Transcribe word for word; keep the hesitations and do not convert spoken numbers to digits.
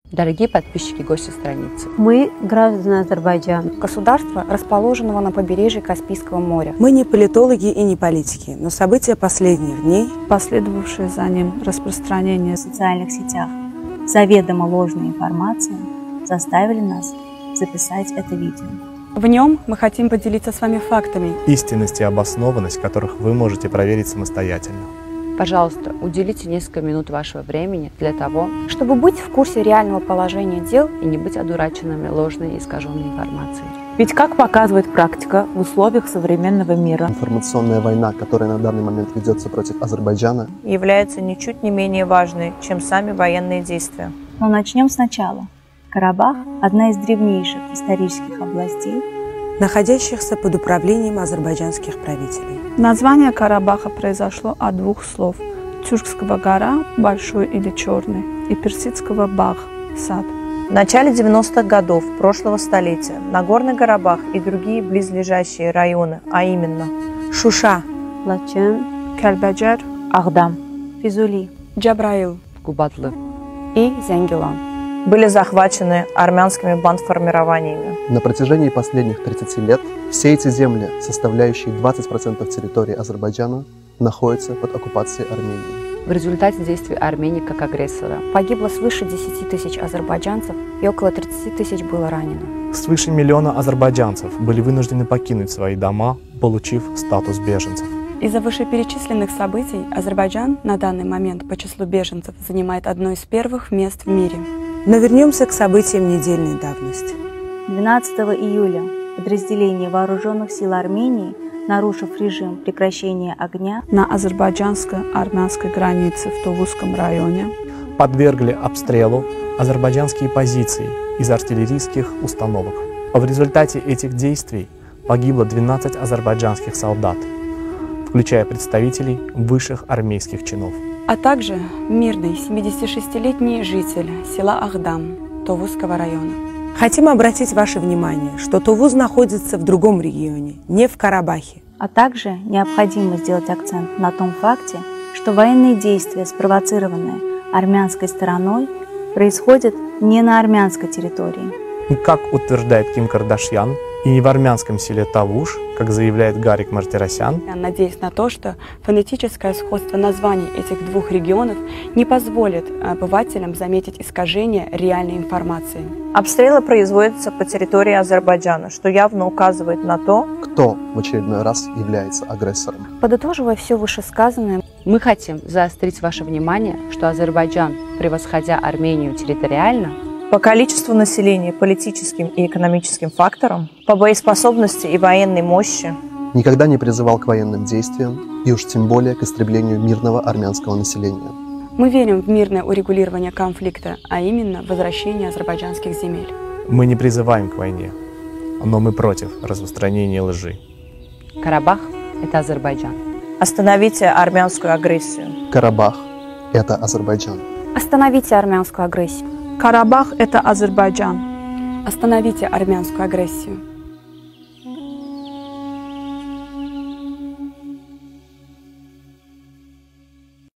Дорогие подписчики, гости страницы. Мы граждане Азербайджана, государства, расположенного на побережье Каспийского моря. Мы не политологи и не политики, но события последних дней, последовавшие за ним распространение в социальных сетях заведомо ложной информации, заставили нас записать это видео. В нем мы хотим поделиться с вами фактами, истинность и обоснованность которых вы можете проверить самостоятельно. Пожалуйста, уделите несколько минут вашего времени для того, чтобы быть в курсе реального положения дел и не быть одураченными ложной и искаженной информацией. Ведь, как показывает практика, в условиях современного мира информационная война, которая на данный момент ведется против Азербайджана, является ничуть не менее важной, чем сами военные действия. Но начнем сначала. Карабах – одна из древнейших исторических областей, находящихся под управлением азербайджанских правителей. Название Карабаха произошло от двух слов – тюркского «гора» – «большой» или «черный» и персидского «баг» – «сад». В начале девяностых годов прошлого столетия Нагорный Карабах и другие близлежащие районы, а именно Шуша, Лачен, Кельбеджер, Ахдам, Физули, Джабраил, Кубатлы и Зенгилан, были захвачены армянскими бандформированиями. На протяжении последних тридцати лет все эти земли, составляющие двадцать процентов территории Азербайджана, находятся под оккупацией Армении. В результате действий Армении как агрессора погибло свыше десяти тысяч азербайджанцев и около тридцати тысяч было ранено. Свыше миллиона азербайджанцев были вынуждены покинуть свои дома, получив статус беженцев. Из-за вышеперечисленных событий Азербайджан на данный момент по числу беженцев занимает одно из первых мест в мире. Но вернемся к событиям недельной давности. двенадцатого июля подразделения вооруженных сил Армении, нарушив режим прекращения огня на азербайджанско-армянской границе в Товузском районе, подвергли обстрелу азербайджанские позиции из артиллерийских установок. В результате этих действий погибло двенадцать азербайджанских солдат, включая представителей высших армейских чинов, а также мирный семидесятишестилетний житель села Ахдам Товузского района. Хотим обратить ваше внимание, что Товуз находится в другом регионе, не в Карабахе. А также необходимо сделать акцент на том факте, что военные действия, спровоцированные армянской стороной, происходят не на армянской территории. Как утверждает Ким Кардашьян, и не в армянском селе Тавуш, как заявляет Гарик Мартиросян. Я надеюсь на то, что фонетическое сходство названий этих двух регионов не позволит обывателям заметить искажение реальной информации. Обстрелы производятся по территории Азербайджана, что явно указывает на то, кто в очередной раз является агрессором. Подытоживая все вышесказанное, мы хотим заострить ваше внимание, что Азербайджан, превосходя Армению территориально, по количеству населения, политическим и экономическим факторам, по боеспособности и военной мощи, никогда не призывал к военным действиям и уж тем более к истреблению мирного армянского населения. Мы верим в мирное урегулирование конфликта, а именно возвращение азербайджанских земель. Мы не призываем к войне, но мы против распространения лжи. Карабах – это Азербайджан. Остановите армянскую агрессию. Карабах – это Азербайджан. Остановите армянскую агрессию. Карабах – это Азербайджан. Остановите армянскую агрессию.